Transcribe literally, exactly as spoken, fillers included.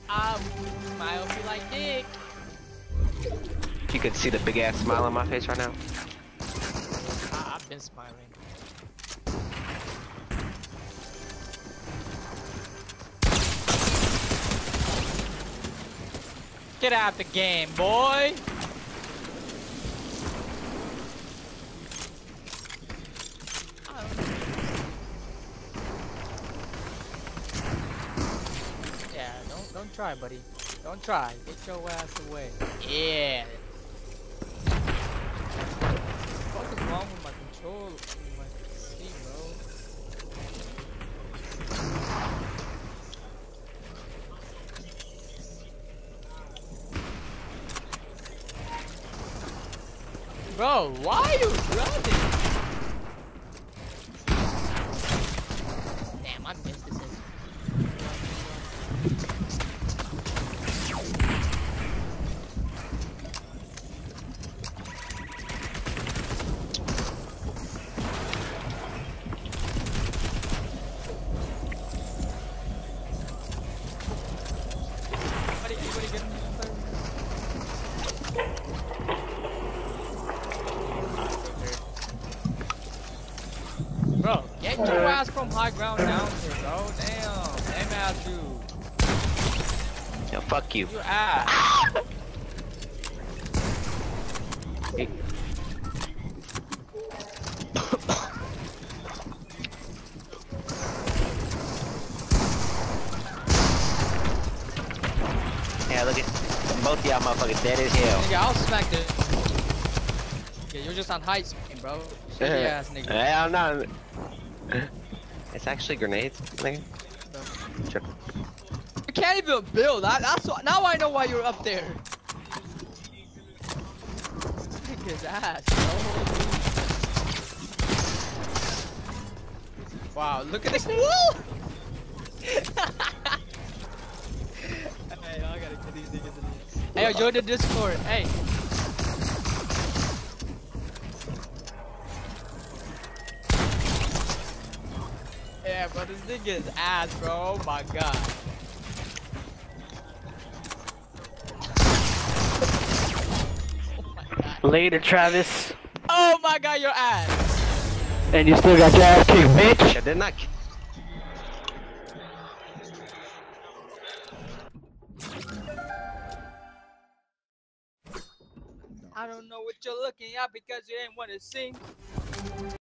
I smile feel like dick. You can see the big ass smile on my face right now. I I've been smiling. Get out the game, boy! Yeah, don't don't try, buddy. Don't try. Get your ass away. Yeah. What is wrong with my control? With my P C, bro? Bro, why are you running? Damn, I missed this. Bro, get your ass from high ground down here, bro. Damn, damn ass dude. Yo, fuck you. Your ass. Hey. Yeah, look at both of y'all motherfuckers dead as hell. Nigga, I'll smack this. Yeah, you're just on high speed, bro. Shit ass nigga. Hell no. It's actually grenades, nigga. Sure. You can't even build. I, that's what, now I know why you're up there. Kick his ass, bro. Wow, look at this wall. Hey, I gotta get these niggas in here. Hey, yo, join the Discord. Hey. Yeah, bro, this nigga is ass, bro. Oh my god. Oh my god. Later, Travis. Oh my god, your ass. And you still got your ass kicked, bitch. I did not. I don't know what you're looking at because you didn't want to sing.